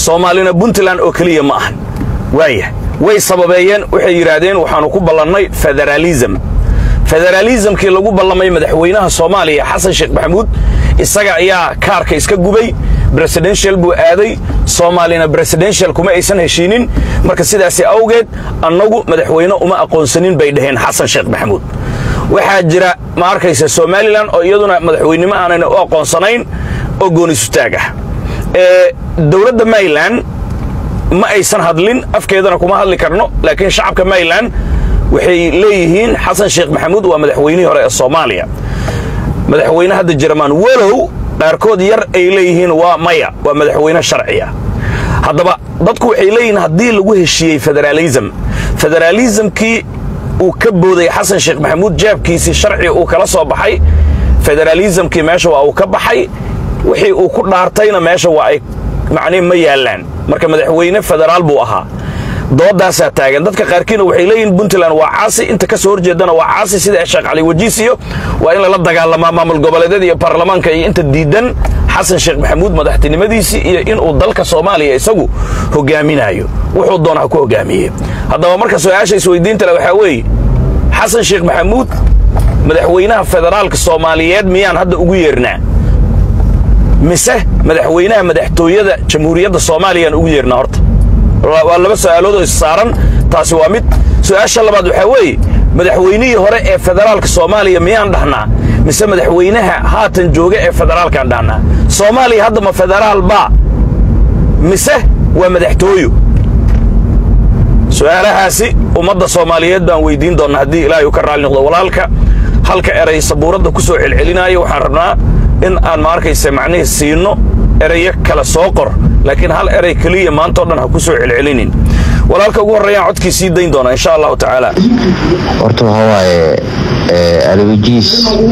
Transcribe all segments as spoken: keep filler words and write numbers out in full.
soomaalina puntland oo kaliya ma ahan waaya way sababeeyeen waxay yiraahdeen waxaanu ku ballanay federalism federalismkii lagu ballamay madaxweynaha Soomaaliya Xasan Sheekh Maxamuud isaga ayaa kaarka iska gubay presidential buu aaday Soomaalina presidential kuma aysan heshiinin marka sidaas awgeed annagu madaxweyne uma aqoonsanin bay dhaheen Xasan Sheekh Maxamuud waxa jira ma arkaysa Somaliland oo iyaduna madaxweynimo aanay u aqoonsanayn oo gooni sutaaga ee dawladda Maryland ma aysan hadlin afkeedana kuma hadli karno laakiin shacabka Maryland waxay leeyihiin Xasan Sheekh Maxamuud waa madaxweynihii hore ee Soomaaliya madaxweynaha hadda Jarman walow qaarkood yar ay leeyihiin waa maya waa madaxweyne sharciya haddaba dadku waxay leeyihiin haddii lagu heshiiyey federalism federalismkii uu ka booday Xasan Sheekh Maxamuud jaabkiisii sharci uu kala soo baxay federalismkii meesha waa uu ka baxay wixii uu ku dhaartayna meesha waa ay macnii ma yaalaan marka madaxweyne federaal buu ahaa doodaasa taagan dadka qaarkiina waxay leeyihiin Puntland waa caasi inta ka soo horjeedana waa caasi sida Sheekh Cali Wajiisiyo waa in la dagaalamaa maamul goboleedyada iyo baarlamaanka iyo inta diidan Xasan Sheekh Maxamuud madaxtinimadiisii iyo in uu dalka Soomaaliya isagu hogaaminayo wuxuu doonaa ku hogaamiyay haddaba marka su'aasha isweydiinta waxa weey Xasan Sheekh Maxamuud madaxweynaha federaalka Soomaaliyeed miyaan hadda ugu yeernaa mise madaxweynaha madaxtooyada jamhuuriyadda Soomaaliya ugu yeernaa horta waa laba su'aalood oo saaran taasi waa mid su'aasha labaad waxa weey madaxweynihii hore ee federaalka Soomaaliya miyaan dhahnaa mise madaxweynaha haatan jooga ee federaalka dhahnaa Soomaaliya hadda ma federaal ba mise waa madaxtooyo su'aalahaasi ummadda Soomaaliyeed baan weydiin doonaa haddii Ilaahay ka raali noqdo walaalka halka eray sabuuradda ku soo celcelinayo waxaan rabnaa in aan ma arkaysa macnaheedu siino eray kala soo qor laakiin hal eray kaliya maanta oo dhan ha ku soo celcelinin walaalka ugu horeeyaan codkiisii dayn doona insha Allah ta'ala horta hawaaye ee alwajiis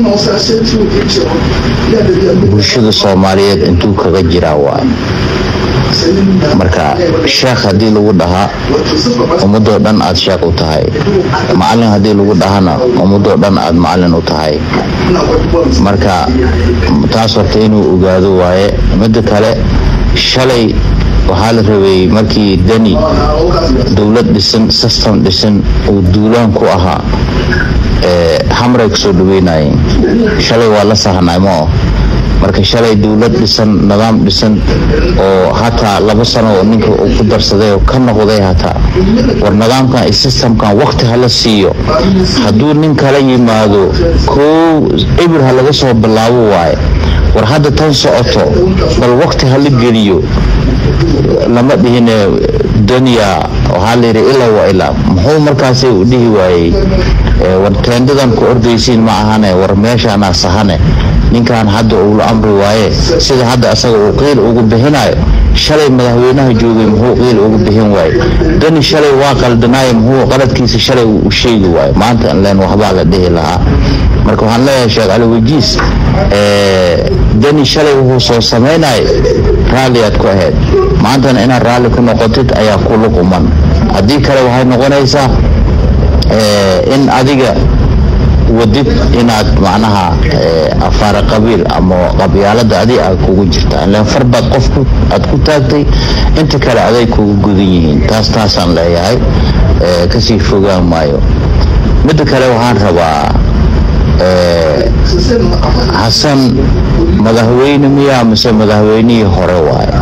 bulshada Soomaaliyeed intuu kaga jira waa marka sheekh hadii lagu dhaha ummadoo dhan aad sheekh u tahay macallin hadii lagu dhahana ummadoo dhan aad macallin u tahay marka taas horta inuu ogaado waaye mid kale shalay waxaa la rabay markii dani dawlad dhisan system dhisan oo duulaan ku ahaa ee hamray ku soo dhaweynayeen shalay waa la sahnay ma marka shalay dawlad dhisan nidaam dhisan oo hataa laba sano oo ninka uu ku darsaday oo ka noqday hataa war nidaamkan iyo systemkan waqti hala siiyo hadduu nin kala yimaado koo ibir ha laga soo bilaabo waaye war hadda tan socoto bal waqti hala geliyo lama dhihin dunya waxa la yiri ila wa ila muxuu markaas u dhihi waayay war teendadan ku ordaysiin ma ahane war meeshana sahane ninkan hadda uu amri waaye sida hadda asaga uu qeyl ugu bixinayo shalay madaxweynaha joogay muxuu qeyl ugu bixin waaye dani shalay waa qaldanaay muxuu qaladkiisa shalay uu sheegi waaye maanta aan leen waxba la dhihi lahaa marka waxaan leeyahay Sheekh Cali Wajiis ee dani shalay uu soo sameynay raali aad ku ahayd maanta in raali ku noqotid ayaa ku luqman hadii kale waxay noqonaysaa ee in adiga wadid inaad macnaha afaar qabiil ama qabyaalada adii aad kugu jirtaa leen farbad qofku aad ku taagtay inta kale aday kugu gudan yihiin taas taasaan leeyahay ee ka sii fogaan maayo mid kale waxaan rabaa ee Xasan madaxweyne miyaa mise madaxweynihii hore waaye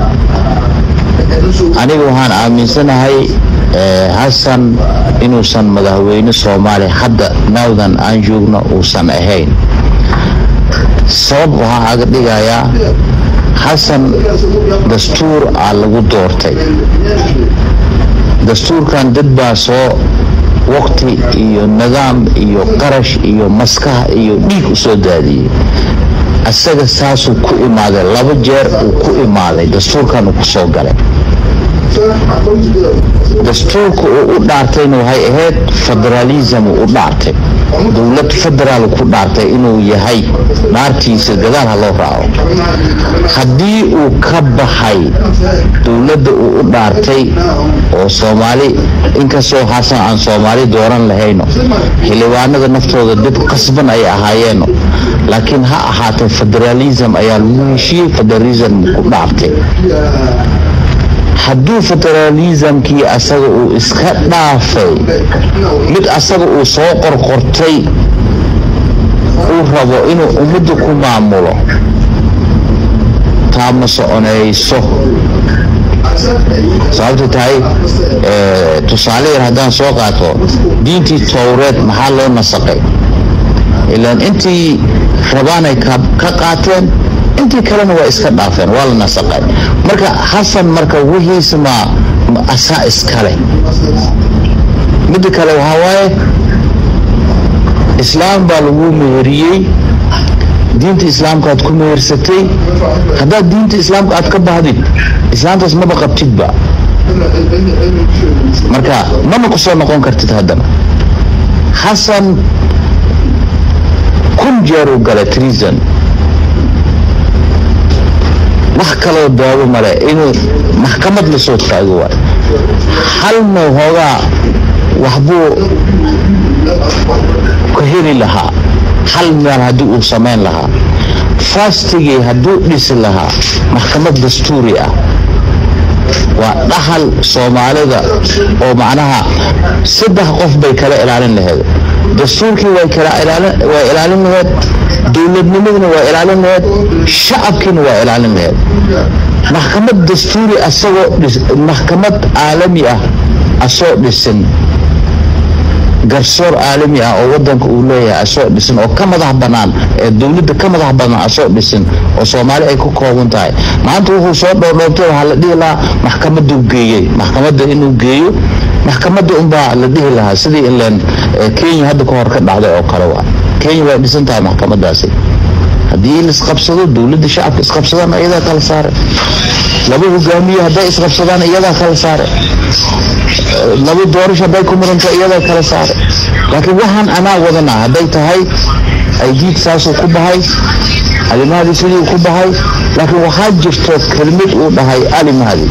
anigu waxaan aaminsanahay Xasan inuusan madaxweyne Soomaali hadda nawdan aan joogno uusan ahayn sabab waxa aga dhigayaa Xasan dastuur aan lagu doortay dastuurkan dad baa soo waqti iyo nidaam iyo qarash iyo maskax iyo dhiig u soo daadiyay asaga saasuu ku imaaday laba jeer uu ku imaaday dastuurkan uu ku soo galay dastuurku uu u dhaartayna waxay ahayd federalism uu dhaartay dawlad federaal ku dhaartay inuu yahay dhaartiisa gadaal ha loo raaco haddii uu ka baxay dawladda uu u dhaartay oo Soomaali inkastoo Xasan aan Soomaali dooran lahayno xildhibaanada naftooda dib qasban ay ahaayeen laakiin ha ahaatay federalism ayaa lagu heshiiyay federalism ku dhaartay hadduu federalismkii asaga uu iska dhaafay mid asaga uu soo qorqortay uu rabo inuu ummadda ku maamulo taa ma soconayso sababta tahay tusaale yar haddaan soo qaato diintii towreed maxaa loo nasaqay ilaan intii rabaanay ka qaateen intii kalena waa iska dhaafeen waa la nasaqay marka xasan marka wixiisa ma asaa iskale midda kale waxaa waaye islaam baa lagu meheriyey diinta islaamka aad ku mehersatay haddaad diinta islaamka aad ka bahdid islaamtaas maba qabtidba marka mana ku soo noqon kartid haddana xasan kun jeer uu galay treason wax kaloo daawo male inuu maxkamad la soo taago waay halna hoogaa waxbuu ka heli lahaa hal meel haddii uu samayn lahaa fastigii hadduu dhisi lahaa maxkamad dastuuri ah waa dhaxal soomaalida oo macnaha saddex qof bay kala ilaalin lahayd dastuurkii way kala ilaalin way ilaalin lahayd dowladnimaduna waa ilaalin lahayd shacabkiina waa ilaalin lahayd maxkamad dastuuri asagoo maxkamad caalami ah asoo dhisin garsoor caalami ah oo wadanka uu leeyahay asoo dhisin oo ka madax banaan ee dawladda ka madax banaan asoo dhisin oo Soomaali ay ku kooban tahay maanta wuxuu soo dhowdhoobtay waxa la dhihi lahaa maxkamaddu geeyay maxkamadda inuu geeyo maxkamadda un baa la dhihi lahaa sidii ilaan Kenya hadda ka hor ka dhacday oo kale waa Kenya way dhisan tahay maxkamadaasi haddii la isqabsado dawladda shacabka isqabsadaan iyada kala saaray laba hogaamiye hadday isqabsadaan iyada kala saaray laba doorasho hadday ku muranta iyada kala saaray laakiin waxaan anaa wadana hadday tahay ay diid saasoo ku bahay alimaadi sidii ku bahay laakiin waxaa jirto kelmad uu dhahay alimaadi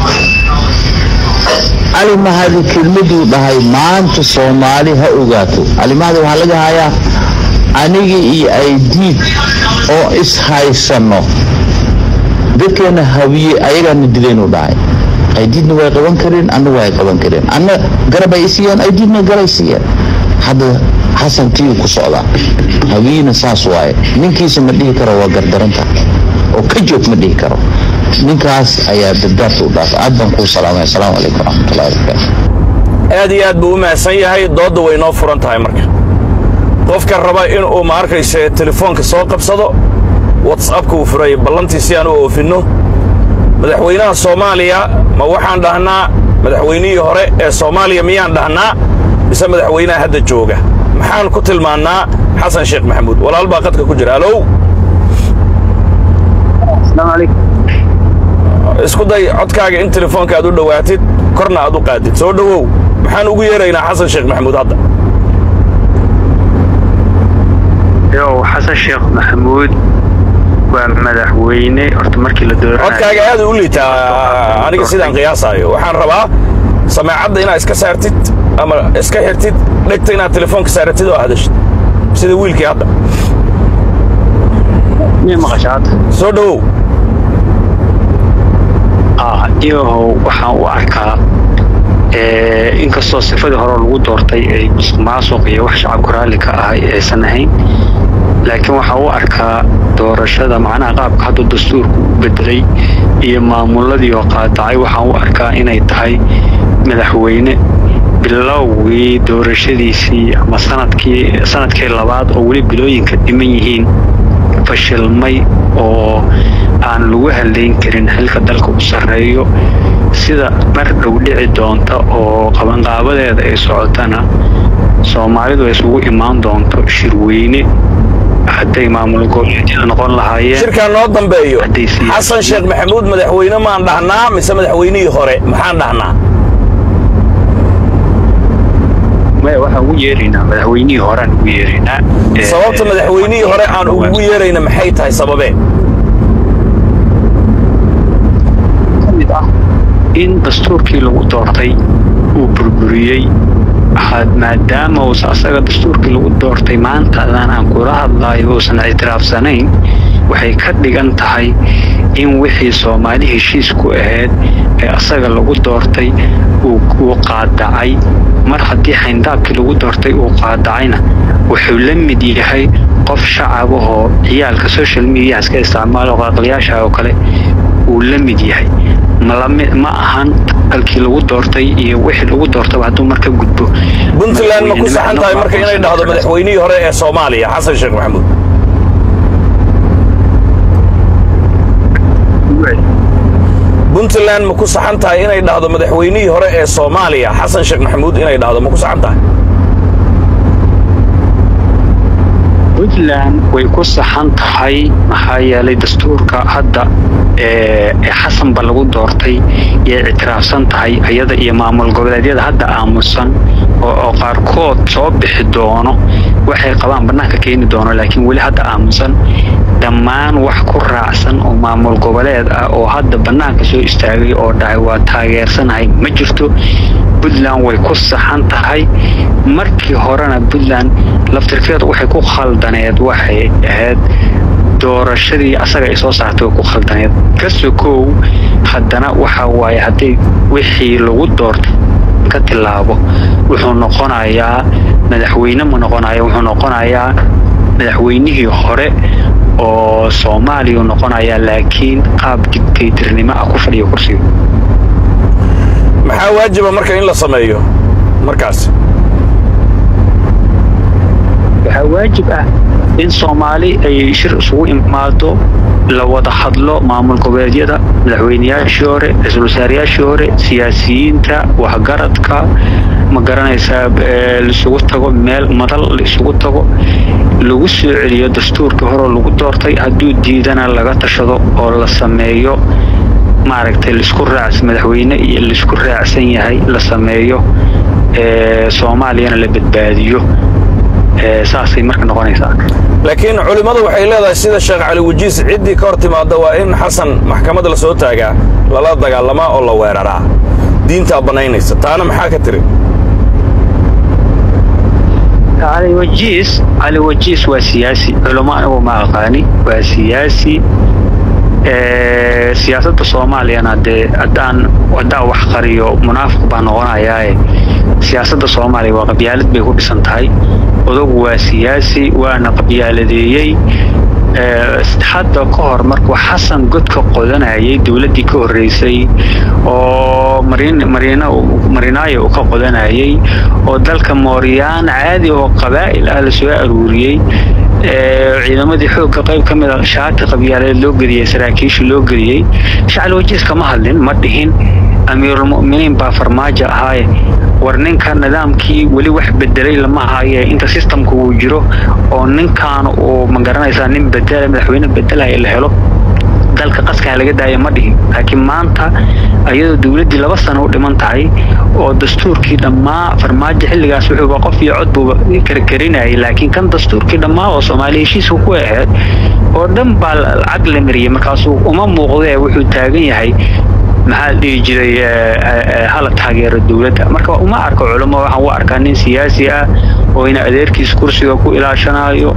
alimaadi kelmad uu dhahay maanta Soomaali ha ogaato alimaadi waxa laga hayaa anigi iyo ay diid oo is haysano dadkeena hawiye ayagana dileen u dhahay ay diidna way qaban kareen anna way qaban kareen anna garab ay siiyaan ay diidna garab siiyaan hadda xasan tii ku socda hawiyina saas waaye ninkiisa ma dhihi karo waa gardaranta oo ka joog ma dhihi karo ninkaas ayaa daddaarta u dhaaf aad baan ku salaamay assalaamu calaykum warahmatullaahi wabarakaatuh aad iyo aad buu u mahadsan yahay dooda way noo furan tahay marka qofka raba in uu ma arkaysa telefoonka soo qabsado WhatsApp-ka uu furay ballantiisi aan u oofino madaxweynaha Soomaaliya ma waxaan dhahnaa madaxweynihii hore ee Soomaaliya miyaan dhahnaa mise madaxweynaha hadda jooga maxaan ku tilmaannaa Xasan Sheekh Maxamuud walaal baa qadka ku jira alow assalaamu calaykum isku day codkaaga in telefoonka aad u dhawaatid korna aad u qaadid soo dhawow maxaan ugu yeeraynaa Xasan Sheekh Maxamuud hadda yo Xasan Sheekh Maxamuud waa madaxweyne horta markii la dooranayo codkaaga aad u liitaa aniga sidaan qiyaasayo waxaan rabaa samaacadda inaad iska saartid ama iska xirtid dhegta inaad telefoonka saaratid oo hadashid sida wiilkii hadda miyay maqashaad soo dhawow ah iyo waxaan u arkaa ee inkastoo sifadii hore lagu doortay ay musuqmaasuq iyo wax shacabku raalli ka ahay aysan ahayn laakiin waxa uu arkaa doorashada macnaha qaabka hadda dastuurku u bedelay iyo maamuladii oo qaadacay waxa uu arkaa inay tahay madaxweyne bilowgii doorashadiisii ama sanadkii sanadkii labaad oo wali bilooyinka dhiman yihiin fashilmay oo aan lagu haleyn karin xilka dalka u sareeyo sida mar dhow dhici doonta oo qabanqaabadeeda ay socotana Soomaalidu ay isugu imaan doonto shirweyne hadday maamul goboleedyada noqon lahaayeen shirkaan noo dambeeyo Xasan Sheekh Maxamuud madaxweyne ma aan dhahnaa mise madaxweynihii hore maxaan dhahnaa ma waxa uu yeerinaa madaxweynihii hore aan ugu yeerinaa sababta madaxweynihii hore aan ugu yeerayna maxay tahay sababee kamid ah in dastuurkii lagu doortay uu burburiyey had maadaama uu asaga dastuurkii lagu doortay maanta aan aan kula hadlayo uusan ictiraafsanayn waxay ka dhigan tahay in wixii Soomaali heshiis ku ahayd ee asaga lagu doortay uu qaadacay mar haddii xayndaabkii lagu doortay uu qaadacayna wuxuu la mid yahay qof shacab oo ciyaalka social media iska isticmaalo qaqliyaasha oo kale uu la mid yahay ma ahan halkii lagu doortay iyo wixii lagu doortay haduu marka gudbo Puntland ma ku saxan tahay marka inay dhahdo madaxweynihii hore ee Soomaaliya Xasan Sheekh Maxamuud Puntland ma ku saxan tahay inay dhahdo madaxweynihii hore ee Soomaaliya Xasan Sheekh Maxamuud inay dhahdo ma ku saxan tahay Puntland way ku saxan tahay maxaa yeelay dastuurka hadda ee Xasan ba lagu doortay ee ictiraafsan tahay ayada iyo maamul goboleedyada hadda aamusan oo qaarkood soo bixi doono waxay qabaan banaanka keeni doono laakiin wali hadda aamusan dhammaan wax ku raacsan oo maamul goboleed ah oo hadda banaanka soo istaagay oo dhacay waa taageersanahay ma jirto Puntland way ku saxan tahay markii horena Puntland laftirkeedu waxay ku khaldaneed waxay ahayd doorashadii asaga ay soo saartay ku khaldaneed kasoo haddana waxa waaye hadii wixii lagu doortay ka tilaabo wuxuu noqonayaa madaxweyne ma noqonayaa wuxuu noqonayaa madaxweynihii hore oo Soomaaliya noqonayaa laakiin qaab dictatornimo ah ku fadhiyo kursiga maxaa waajiba marka in la sameeyo markaas waxa waajib ah in Soomaali ay shir isugu imaado la wada hadlo maamul goboleedyada madaxweynayaashii hore ra'iisul wasaarayaashii hore siyaasiyiinta waxgaradka ma garanaysaa la isugu tago meel madal la isugu tago lagu soo celiyo dastuurka hore lagu doortay hadduu diidana laga tashado oo la sameeyo maaragtay la isku raacsan madaxweyne iyo la isku raacsan yahay la sameeyo ee Soomaaliyana la badbaadiyo ee saasay marka noqonaysaa laakiin culimadu waxay leedahay sida Sheekh Cali Wajiis cidii ka hortimaada waa in Xasan maxkamadda la soo taagaa lala dagaalama oo la weeraraa diinta banaynaysa taana maxaa ka tiri علي وجيس علي وجيس وسياسي علماء وما أقاني وسياسي سياسة الصومالية أنا د أدان ودع وحقريو منافق بانغونا ياي سياسة الصومالية وقبيالة بيهو بسنتهاي وذو سياسي وأنا قبيالة ديي حتى كهر مركو حسن قد كقودنا يي دولتي كهر رئيسي oo marina marina marinaay oo ka qodanayay oo dalka Mooriyaan caadi oo qabaa'il ah la soo aruuriyay ee ciidamadii xoog ka qayb kamid ah shaati qabiyaaleed loo geliyay saraakiisha loo geliyay shacab wajiis kama hadlin ma dhihin amiirul mu'miniin ba farmaajo ahay war ninka nidaamkii wali wax bedelay lama hayo inta systemku uu jiro oo ninkan oo ma garanaysaa nin bedel madaxweyne bedelay la helo dalka qaska laga daayo ma dhihin laakiin maanta ayadoo dawladii laba sano u dhiman tahay oo dastuurkii dhamaa farmaajo xilligaas wuxuu qof iyo cod buu karkarinayay laakiin kan dastuurkii dhamaa oo Soomaaliya heshiis ku ahayd oo dhan baa aqal mariyay markaas uma muuqdo wuxuu taagan yahay maxaa dhigi jiray hal taageero dawladda marka uma arko culimo waxaan u arkaa nin siyaasi ah oo ina adeerkiis kursiga ku ilaashanayo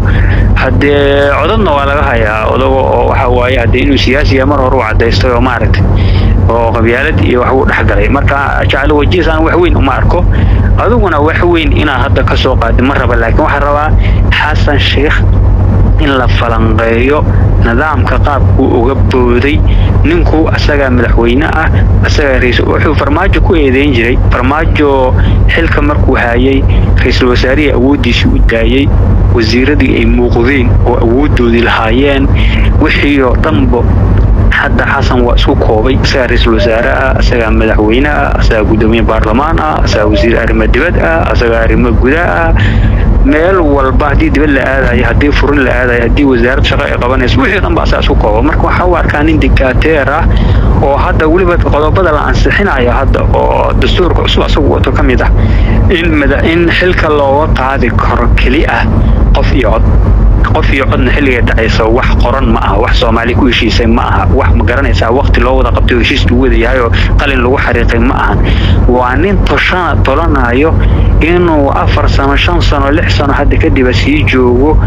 hadee codadna waa laga hayaa odago waxa waaye hadee inuu siyaasi mar hore u cadeystay oo maaragtay oo qabyaalad iyo wax uu dhaxgalay marka jacayl wajiisan wax weyn uma arko aduguna wax weyn ina hadda ka soo qaadi mar raba laakiin waxa rabaa Xasan Sheekh in la falanqeeyo nidaamka qaabku uga booday ninku asaga madaxweyne ah asaga ra'iisul wuxuu farmaajo ku eedeyn jiray farmaajo xilka markuu hayay ra'iisul wasaariye awoodiisa u daayay wasiiradii ay muuqdeen oo awoodoodii lahaayeen wixii oo dhanbo hadda Xasan waa isku koobay asaga ra'iisul wasaaraha asaga madaxweynaha asaga gudoomiye baarlamaanka asaga wasiir arrimaha dibadda asaga arrimaha gudaha meel walba hadii dibad la aadayo hadii furin la aadayo hadii wasaaradda shaqo ay qabanayso wixii dhan baa asaas u koobo marka waxa uu arkaa nin dictator ah oo hadda waliba qodobada la ansixinayo hadda oo dastuurka cusub asagu wato kamid ah in in xilka loo qaadi karo kali ah qof iyo cod qof iyo codna xilliga dhacayso wax qoran ma aha wax Soomaali ku heshiisay ma aha wax ma garanaysaa waqti loo wada qabtay heshiis uu wada yahay oo qalin lagu xariiqay ma aha waa nin toshana tolanayo inuu afar sano shan sano lix sano hadda kadib sii joogo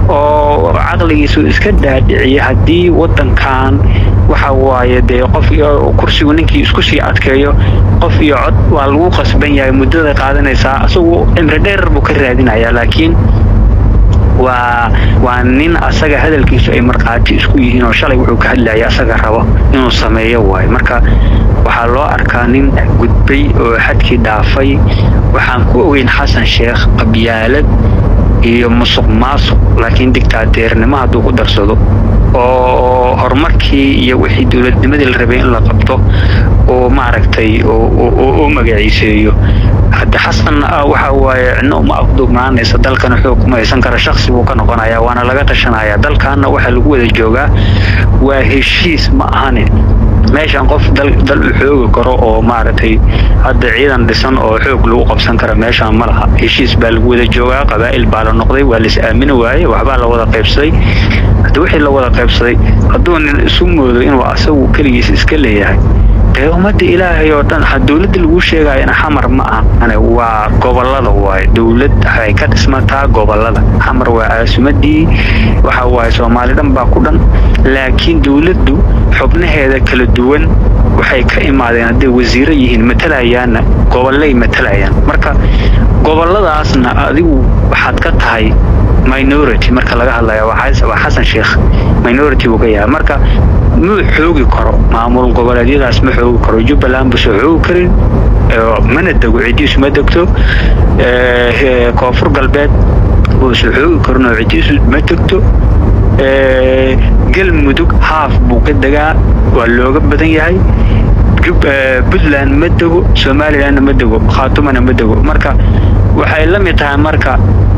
oo caqligiisu iska dhaadhiciya haddii waddankan waxa waaye dee qof iyo kursigu ninkii isku sii adkeeyo qof iyo cod waa lagu qasban yahay muddada qaadanaysaa isagu cimri dheer buu ka raadinayaa laakiin waa waa nin asaga hadalkiisu ay marqaati isku yihiin oo shalay wuxuu ka hadlayay asaga rabo inuu sameeyo waay marka waxaa loo arkaa nin gudbay oo xadkii dhaafay waxaan ku ogeyn xasan sheekh qabyaalad iyo musuq maasuq laakiin dictatornimo hadduu ku darsado oo horumarkii iyo wixii dowladnimadii la rabay in la qabto oo maaragtay oo magaciiseeyo hadda xasan waxa waaye cidna uma afduubnaanaysa dalkana xoog kuma haysan kara shakhsi buu ka noqonayaa waana laga tashanayaa dalkaana waxa lagu wada joogaa waa heshiis ma ahane meeshan qof dal dal u xoogi karo oo maaragtay hadda ciidan dhisan oo xoog lagu qabsan kara meeshan ma laha heshiis baa lagu wada joogaa qabaa'il baa la noqday waa la is aamini waayey waxbaa la wada qaybsaday hadda wixii la wada qaybsaday hadduu nin isu moodo inuu asagu keligiis iska leeyahay dee ummadda ilaahay oo dhan dowladda lagu sheegayana xamar ma aha waa gobollada waaye dowlad waxay ka dhismataa gobollada xamar waa caasimadii waxa waaye soomaali dhan baa ku dhan laakiin dowladdu xubnaheeda kala duwan waxay ka imaadeen hadday wasiiro yihiin matalayaanna gobollay matalayaan marka gobolladaasna adigu waxaad ka tahay minority marka laga hadlayo waa xasan sheekh minority uu ka yahay marka ma xoogi karo maamul goboleedyadaas ma xoogi karo Jubbaland buu xoogi karin mana dago cidiisu ma dagto ee koonfur galbeed buu xoogi karno cidiisu ma dagto ee galmudug haaf buu ka dagaa waa looga badan yahay Puntland ma dago Somaliland ma dago Khaatuma ma dago marka waxay la mid tahay marka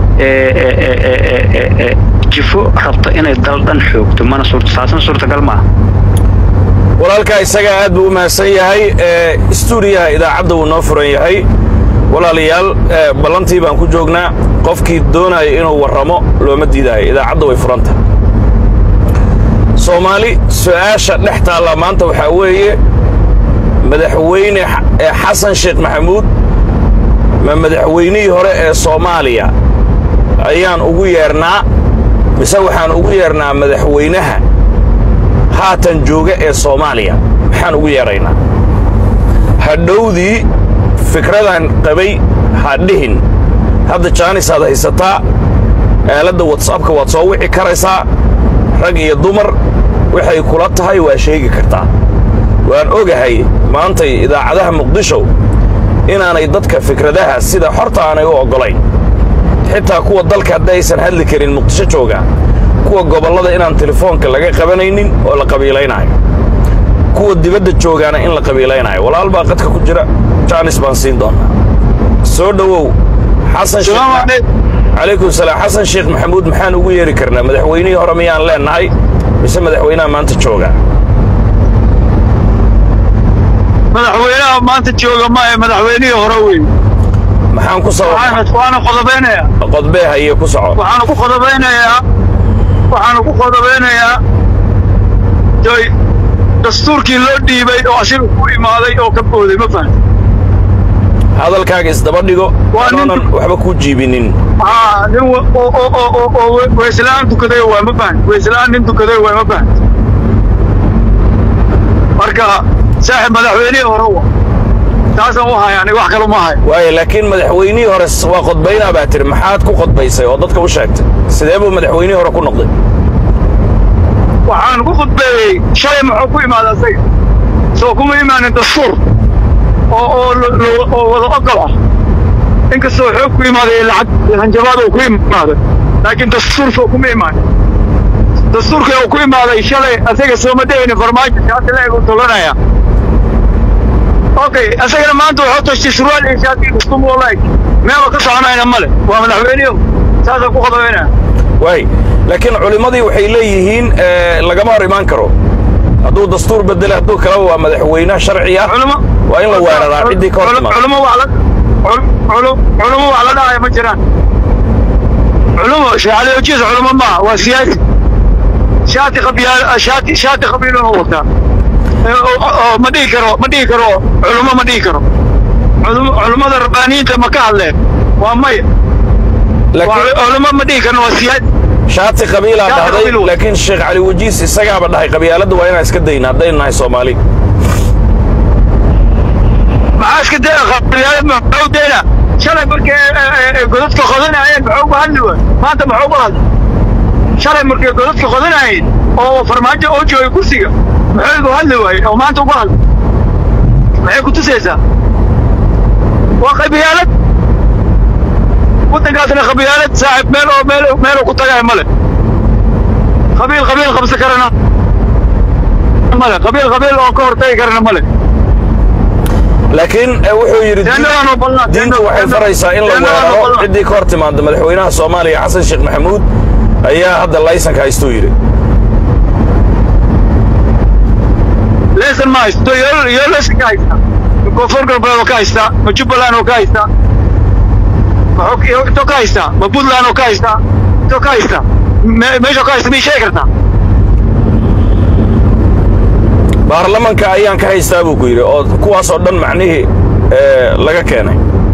ee jifo rabta inay dal dhan xoogto mana suurtaasan suurtagal ma walaalka isaga aad buu maasan yahay ee stuudiyaha idaacadda uu noo furan yahay walaalayaal balantii baan ku joognaa qofkii doonaya inuu warramo looma diidayo idaacadda way furanta Soomaali su'aasha dhexta la maanta waxa weeye madaxweyne Xasan Sheekh Maxamuud ma madaxweynihii hore ee Soomaaliya ayaan ugu yeernaa mise waxaan ugu yeernaa madaxweynaha haatan jooga ee Soomaaliya waxaan ugu yeeraynaa hadhowdii fikradan qabay hadhihin hadda jaanis aad haysataa aaladda WhatsApp-ka waad soo wici karaysaa rag iyo dumar waxay kula tahay waa sheegi kartaa waan ogahay maanta idaacadaha Muqdisho inaanay dadka fikradaha sida xorta aanay u ogolayn xitaa kuwa dalka hadaysan hadli karin Muqdisho jooga kuwa gobolada inaan telefoonka laga qabanaynin oo la qabiilaynayo kuwa dibadda joogana in la qabiilaynayo walaal baa qadka ku jira jaanis baan siin doonaa soo dhawow xasan sheekh calaykum salaam xasan sheekh maxamuud maxaan ugu yeeri karnaa madaxweynihii hore miyaan leenahay mise madaxweynaha maanta jooga madaxweynaha maanta jooga ma ee madaxweynihii hore weyn maxaan ku soo waxaan qodobeynayaa qodbee haye ku soco waxaan ku qodobeynayaa waxaan ku qodobeynayaa joy dastuurkii loo dhiibay oo ashir ku imaaday oo ka booday ma fahan hadalkaaga isdaba dhigo waanan waxba ku jiibinin aa nin oo oo oo oo weeslaan tukaday waa ma fahan weeslaan nin tukaday waa ma fahan marka saaxib madaxweynihii hore waa taasoo u hayaan wax kale ma hay waaye laakiin madaxweynihii hore waa qodbayna baa tir maxaad ku qodbaysay oo dadka u sheegtay sidee buu madaxweynihii hore ku noqday waxaan ku qodbayay shalay muxuu ku imaaday asaga soo kuma imaanin dastuur oo oo oo wada ogol ah inkastoo xoog ku imaaday lacag hanjabaad oo ku imaaday laakiin dastuur soo kuma imaanin dastuurka oo ku imaaday shalay asaga soo ma deeyna farmaajo shaati la eego tolanaya okay asagana maanta wuxuu tashti surwaal iyo shaati isku moolay meel ka soconayna male waa madaxweynuhu saasa ku qodobeyna way laakiin culimadii waxay leeyihiin lagama hor imaan karo hadduu dastuur bedelo hadduu kala waa madaxweynaha sharciga waa in la weeraraa cidii ka hortimaad culimo waa la culimo waa la dhaaya ma jiraan culimo shaali ujiis culimo ma waa siyaasi shaati qabiil shaati shaati qabiil oo wata ma dhigi karo ma dhigi karo culimo ma dhigi karo culimada rabbaaniinta ma ka hadleen waa may laakiin culimo ma dhigi karno waa siyaasi shaati qabiilaa dhahday laakiin sheekh cali wajiis isagaaba dhahay qabyaaladda waa inaan iska dayna haddaynu nahay soomaali maxaa iska daya qabyaalad maxuu dayna shalay markay godadka qodanayeen maxuu ku hadli waay maanta maxuu ku hadli shalay markay godadka qodanayeen oo farmaajo oo joogay kursiga maxuu ku hadli waay oo maanta ku hadli maxay ku tusaysaa waa qabyaalad waddankaasna qabyaalad saaxiib meel oo meel meel ku tagay male qabiil qabiil qabsa karana male qabiil qabiil oo ka hortagi karana male laakiin wuxuu yidhi diintu waxay faraysaa in la weeraro ciddii ka hor timaada madaxweynaha soomaaliya xasan sheekh maxamuud ayaa hadda laysanka haystuu yidhi laysan ma haysto iyo laysan ka haysta koonfur galbeed oo ka haysta ma jubbaland oo ka haysta to ka haysta ma puntland oo ka haysta to ka haysta meesha ka haysta miyay sheegi kartaa baarlamanka ayaan ka haystaa buu ku yidhi oo kuwaas oo dhan macnihii laga keenay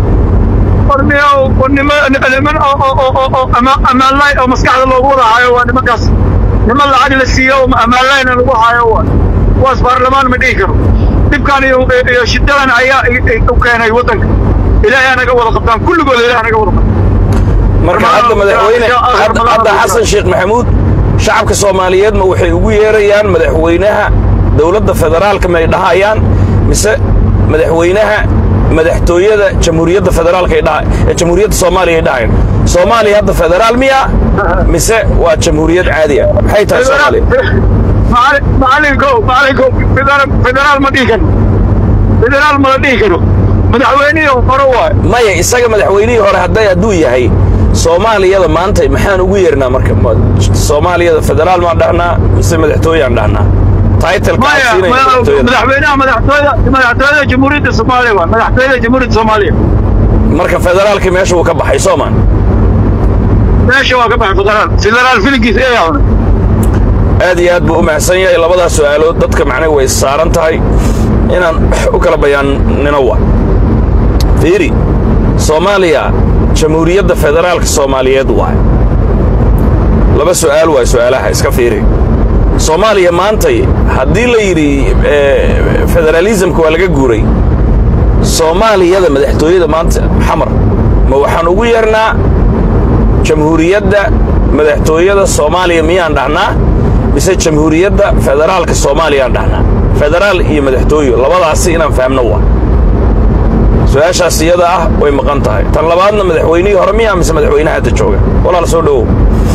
niman ammaanlay oo maskaxda loogu wada haayo waa nimankaas niman lacag la siiyo oo ammaanlayna lagu haayo waa kuwaas baarlamaan ma dhihi karo dhibkan iyo shidadan ayaa u keenay waddanka ilaahay anaga wada qabtaan kulligood ilaahay anaga wada qabtaan marka hadda madaxweyne hadda xasan sheekh maxamuud shacabka soomaaliyeed ma waxay ugu yeerayaan madaxweynaha dowladda federaalka may dhahayaan mise madaxweynaha madaxtooyada jamhuuriyadda federaalka ay dhahay jamhuuriyadda soomaaliya ay dhahayaan soomaaliya hadda federaal miya mise waa jamhuuriyad caadi ah maxay tahay soomaaliya macalinko macalinko federaal ma dhihi karo federaal ma la dhihi karo madaxweynihii hore waay maya isaga madaxweynihii hore hadday hadduu yahay soomaaliyada maanta maxaan ugu yeernaa marka soomaaliyada federaal maan dhahnaa mise madaxtooyaan dhahnaa madaxweynaha madaxtooyada madaxtooyada jamhuuriyadda soomaaliya waa madaxtooyada jamhuuriyadda soomaaliya marka federaalkii meesha uu ka baxay soomaan meesha waa ka baxay federaal federaal filinkiisa ee yaawna aad iyo aad buu u mahadsan yahay labadaas su'aalood dadka macnaha way saaran tahay inaan u kala bayaannino wa fiiri soomaaliya jamhuuriyadda federaalka soomaaliyeed waay laba su'aal waay su'aalaha iska fiiri soomaaliya maantay haddii la yidhi federaalismka waa laga guuray soomaaliyada madaxtooyada maanta xamar ma waxaan ugu yeernaa jamhuuriyadda madaxtooyada soomaaliya miyaan dhahnaa mise jamhuuriyadda federaalka soomaaliyaan dhahnaa federaal iyo madaxtooyo labadaasi inaan fahamno waa su-aashaas iyada ah way maqan tahay tan labaadna madaxweynihii hore miyaa mise madaxweynaha hadda jooga walaal soo dhowow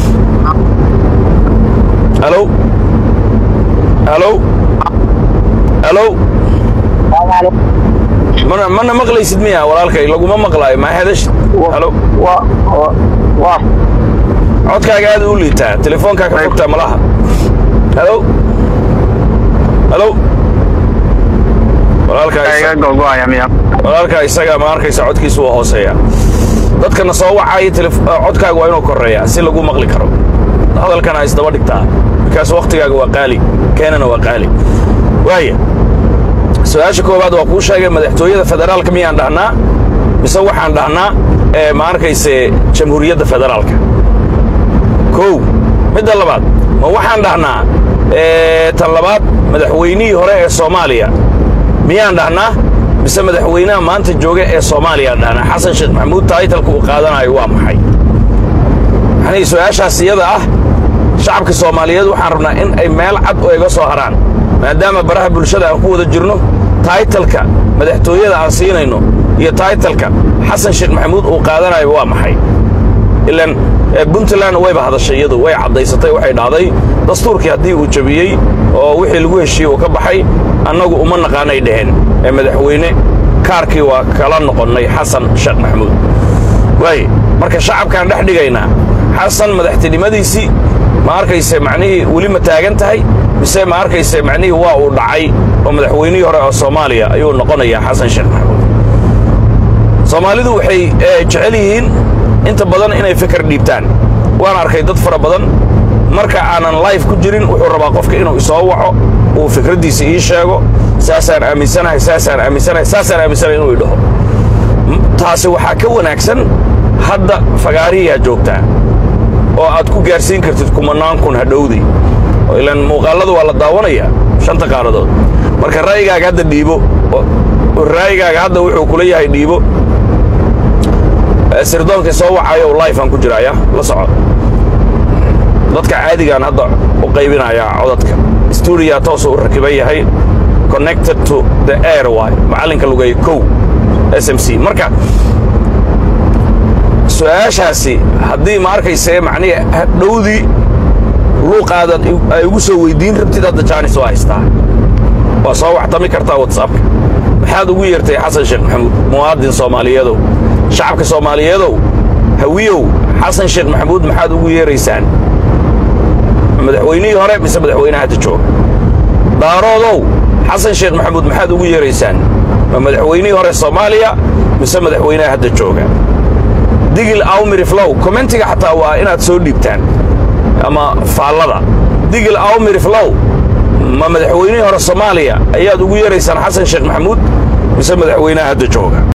alo alo alo mana mana maqlaysid miya walaalkay laguma maqlaayo maa hadashid alo codkaaga aad u liitaa telefoonkaa ka fogtaa malaha alo alo walaalkaa isagaa ma arkaysa codkiisu waa hooseeya dadkana soo wacaya codkaaga waa inuu korreeyaa si lagu maqli karo hadalkana isdaba dhigtaa bikaas wakhtigaaga waa qaali keenana waa qaali waaya su-aasha koowaad waa kuu sheegay madaxtooyada federaalka miyaan dhahnaa mise waxaan dhahnaa ma arkayse jamhuuriyadda federaalka kow midda labaad ma waxaan dhahnaa tan labaad madaxweynihii hore ee soomaaliya miyaan dhahnaa mise madaxweynaha maanta jooga ee soomaaliyaan dhahnaa xasan sheekh maxamuud taytalka uu qaadanayo waa maxay yacnii su-aashaas iyada ah shacabka soomaaliyeed waxaan rabnaa in ay meel cad oo iga soo haraan maadaama baraha bulshada aan ku wada jirno taytalka madaxtooyada aan siinayno iyo taytalka xasan sheekh maxamuud uu qaadanayo waa maxay ilaan puntland wayba hadashay iyadu way caddaysatay waxay dhahday dastuurkii haddii uu jabiyey oo wixii lagu heshiiyey uu ka baxay annagu uma naqaanay dheheen ee madaxweyne kaarkii waa kala noqonnay xasan sheekh maxamuud waay marka shacabkaan dhex dhigaynaa xasan madaxtinimadiisii ma arkayse macnihii weli ma taagan tahay mise ma arkayse macnihii waa uu dhacay oo madaxweynihii hore oo soomaaliya ayuu noqonayaa xasan sheekh maxamuud soomaalidu waxay jecel yihiin inta badan inay fikir dhiibtaan waan arkay dad fara badan marka aanan life ku jirin wuxuu rabaa qofka inuu isoo waco uu fikraddiisa ii sheego saasaan aaminsanahay saasaan aaminsanahay saasaan aaminsanahay inuu idhaho taasi waxaa ka wanaagsan hadda fagaariyaa joogtaa oo aad ku gaarsiin kartid kumanaan kun hadhowdii oo ilaan muuqaaladu waa la daawanaya shanta qaaradood marka raayigaaga hadda dhiibo raayigaaga hadda wuxuu kula yahay dhiibo sirdoonka soo wacayo live aan ku jiraya la soco dadka caadigaan hadda u qaybinaya codadka studio toos u rakibay yahay connected to the air way macalinka lugay kow S M C marka su'aashaasi haddii ma arkaysa macnihi dhowdii luuqaadad ay ugu soo weydiin rabtid hadda jaanis oo haystaa waa soo waxtami kartaa WhatsApp maxaad ugu yeertay xasan sheekh maxamuud muwaadin Soomaaliyeedow shacabka Soomaaliyeedow hawiyow xasan sheekh maxamuud maxaad ugu yeeraysaan madaxweynihii hore mise madaxweynaha hadda jooga daaroodow xasan sheekh maxamuud maxaad ugu yeeraysaan madaxweynihii hore Soomaaliya mise madaxweynaha hadda jooga digil awmir flow commentiga xataa waa inaad soo dhiibtaan ama faallada digil awmir flow ma madaxweynihii hore Soomaaliya ayaad ugu yeeraysaan xasan sheekh maxamuud mise madaxweynaha hadda jooga